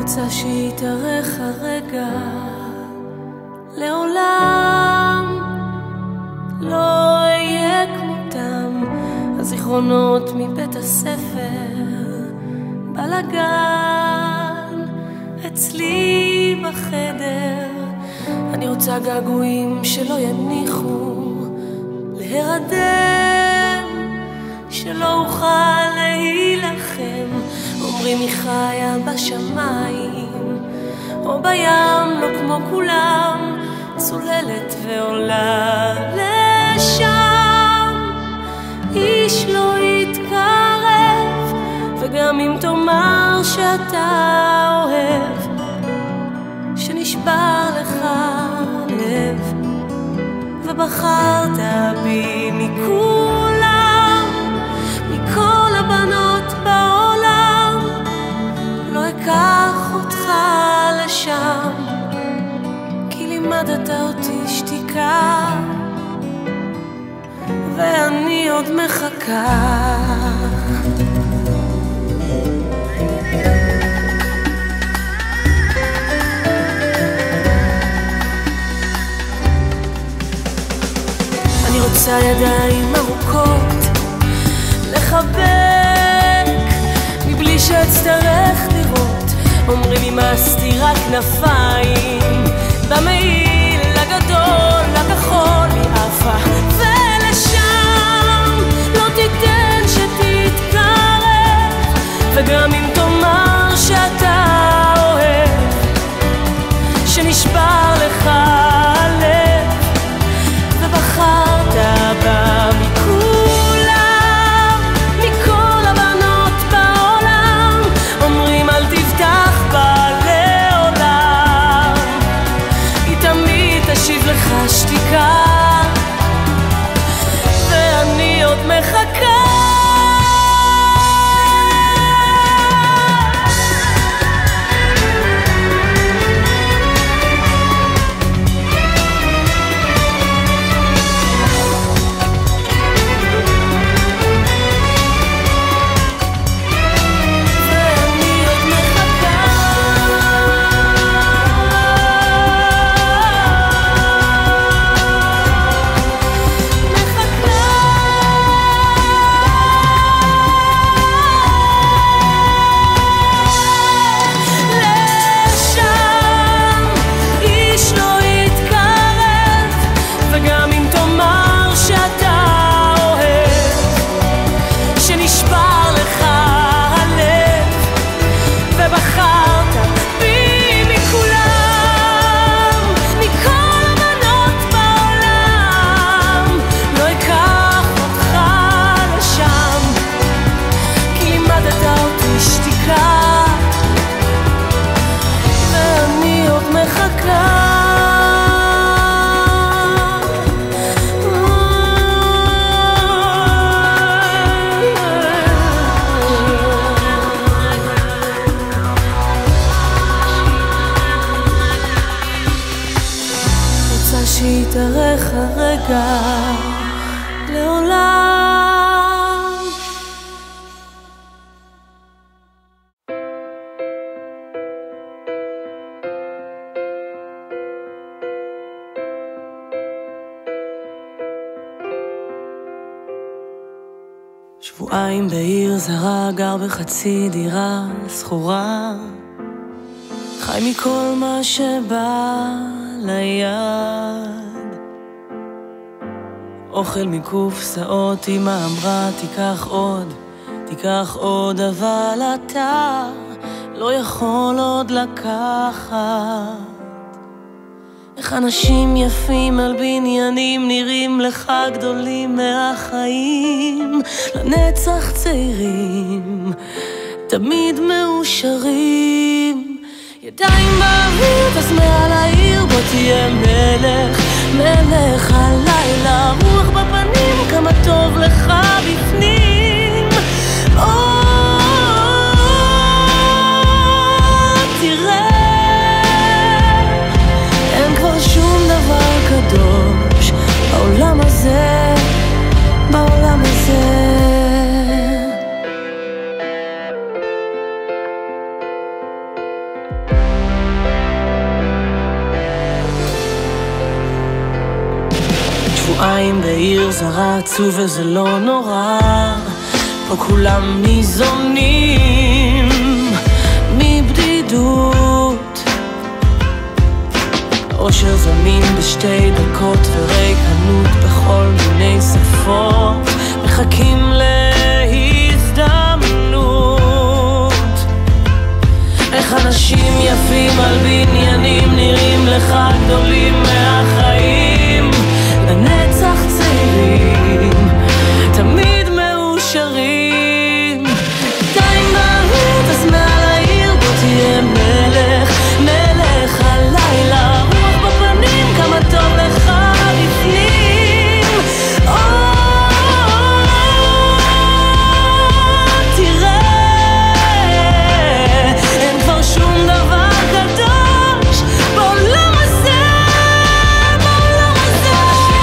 רוצה שיתארך הרגע, לעולם לא אהיה כמותם, הזיכרונות מבית הספר, בלגן אצלי בחדר. אני רוצה געגועים שלא יניחו להירדם, שלא אוכל להילחם. אומרים היא חיה בשמיים או בים, לא כמו כולם, צוללת ועולה לשם. איש לא יתקרב, וגם אם תאמר שאתה אוהב, שנשבר לך לב ובחרת בי מכולם, מכל הבנות בעולם, לא אקח אותך לשם, כי לימדת אותי שתיקה ואני עוד מחכה. אני רוצה ידיים ארוכות לחבק מבלי שאצטרך לראות. אומרים לי מסתירה כנפיים במעיל הגדול הכחול היא עפה, ולשם לא תיתן שתתקרב, וגם אם תאמר שאתה אוהב, שנשבר לך הלב ובחרת בה מכולם, מכל הבנות בעולם, אומרים אל תבטח בה לעולם, היא תמיד תשיב לך שתיקה ואני עוד מחכה. שיתארך הרגע לעולם. שבועיים בעיר זרה, גר בחצי דירה סחורה, חי מכל מה שבא ליד, אוכל מקופסאות, אמא אמרה תיקח עוד, אבל אתה לא יכול עוד לקחת. איך אנשים יפים על בניינים נראים לך גדולים מהחיים, לנצח צעירים, תמיד מאושרים, ידיים באוויר, אז מעל העיר בוא תהיה מלך הלילה, רוח בפנים, כמה טוב לך בפנים. תראה, אין כבר שום דבר קדוש בעולם הזה, בעולם הזה. שבועיים בעיר זרה עצוב וזה לא נורא, פה כולם ניזונים מבדידות, אושר זמין בשתי דקות וריקנות בכל מיני שפות, מחכים להזדמנות. איך אנשים יפים על בניינים נראים לך גדולים מהחיים, לנצח צעירים תמיד מאושרים. עדיין באוויר אז מעל העיר בוא תהיה מלך, מלך הלילה, רוח בפנים כמה טוב לך בפנים. תראה אין כבר שום דבר קדוש בעולם הזה, בעולם הזה.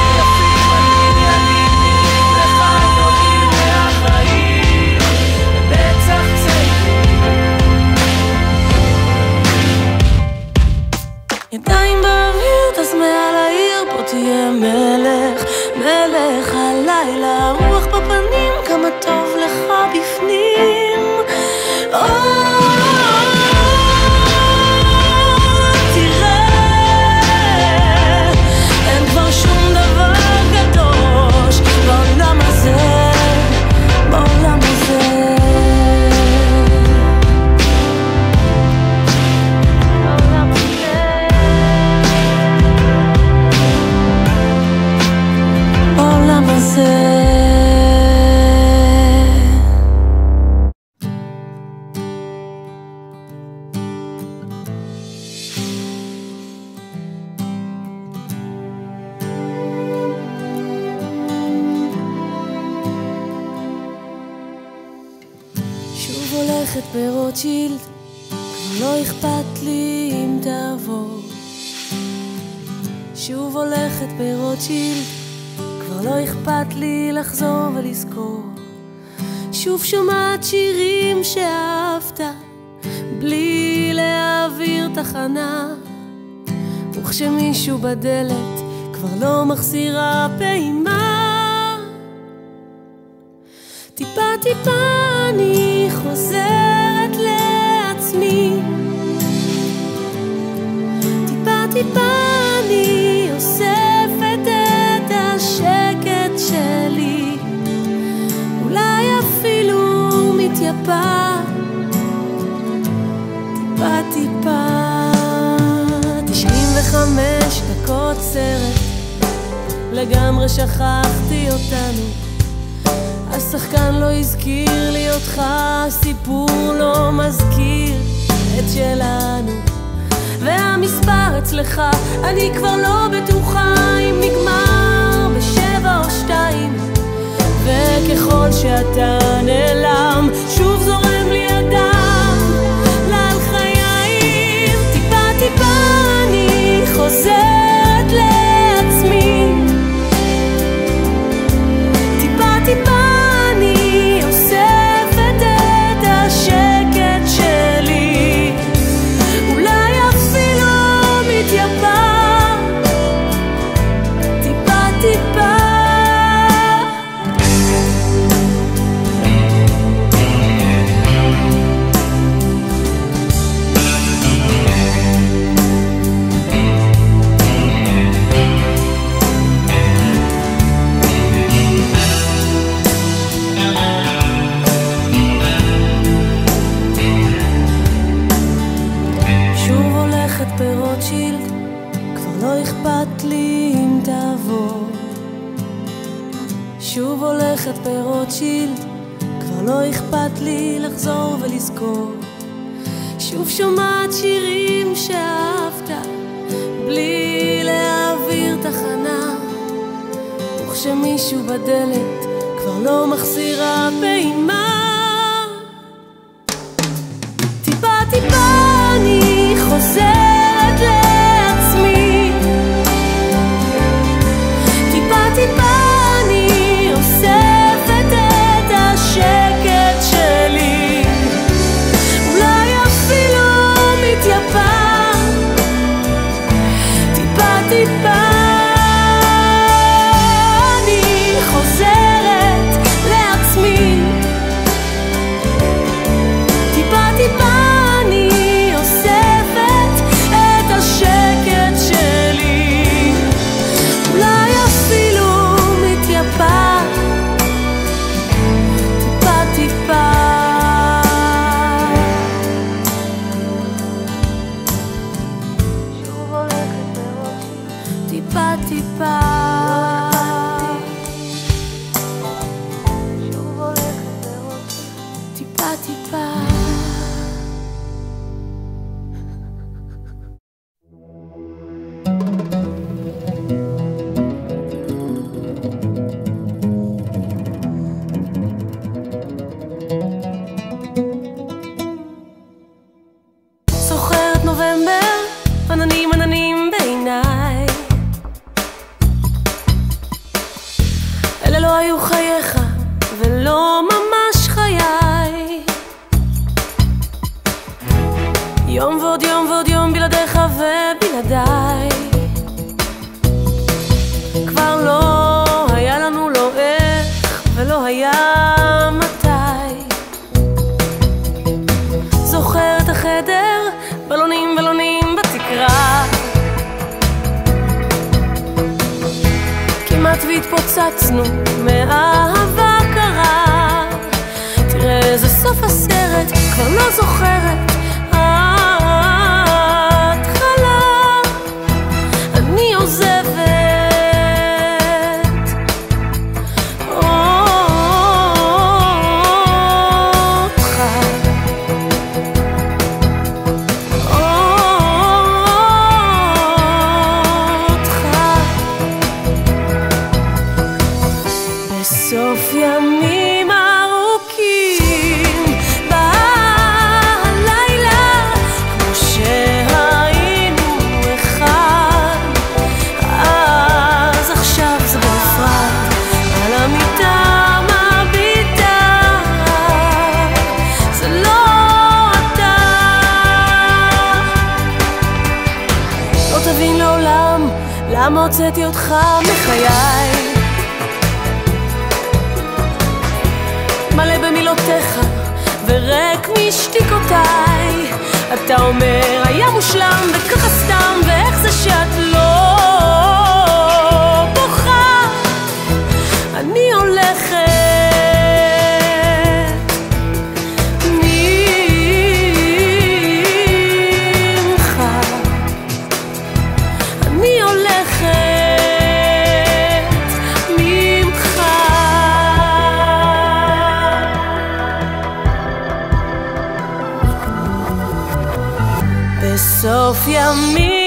לך גדולים מהחיים, לנצח צעירים. ידיים באוויר טס מעל העיר, פה תהיה מלך, מלך הלילה, רוח בפנים כמה טוב לך בפנים. תראה אין כבר שום דבר קדוש בעולם הזה, בעולם הזה. בעולם הזה, בעולם הזה. שוב הולכת ברוטשילד, כבר לא אכפת לי אם תעבור. שוב הולכת ברוטשילד, כבר לא אכפת לי לחזור ולזכור. שוב שומעת שירים שאהבת בלי להעביר תחנה, וכשמישהו בדלת כבר לא מחזירה פעימה. טיפה טיפה אני חוזרת לעצמי, טיפה טיפה אני אוספת את השקט שלי, אולי אפילו מתייפה. טיפה טיפה 95 דקות סרט, לגמרי שכחתי אותנו, השחקן לא הזכיר לי אותך, הסיפור לא מזכיר את שלנו, והמספר אצלך אני כבר לא בטוחה אם נגמר ב7 או 2, וככל שאתה נעלם שוב זורם לי הדם לעל חיים. טיפה טיפה אני חוזרת לעצמי, טיפה טיפה אני אוספת את השקט שלי, אולי אפילו מתייפה. טיפה טיפה ברוטשילד, כבר לא אכפת לי אם תעבור. שוב הולכת ברוטשילד, כבר לא אכפת לי לחזור ולזכור. שוב שומעת שירים שאהבת בלי להעביר תחנה, וכשמישהו בדלת כבר לא מחזירה פעימה. טיפה טיפה אני חוזרת לעצמי, טיפה טיפה אני אוספת את השקט שלי, אולי אפילו מתייפה. טיפה טיפה טיפה שוב הולכת לראות טיפה טיפה זוכרת נובמבר עננים עננים בעיניי אלה לא היו חייך ולא ממש חיי יום ועוד יום ועוד יום בלעדיך ובלעדיי כבר לא היה לנו לא איך ולא היה מתי זוכר את החדר בלונים בלונים בתקרה כמעט והתפוצצנו מאהבה קרה תראה איזה סוף הסרט כבר לא זוכרת ההתחלה אני עוזבת בסוף ימים ארוכים בלילה כמו שהיינו אחד אז עכשיו זה בנפרד על המיטה מביטה זה לא אתה לא תבין לעולם למה הוצאתי אותך מחיי מלא במילותיך ורק משתיקותיי אתה אומר היה מושלם וככה סתם ואיך זה שאת לא בוכה אני הולכת ממך אני הולכת בסוף ימים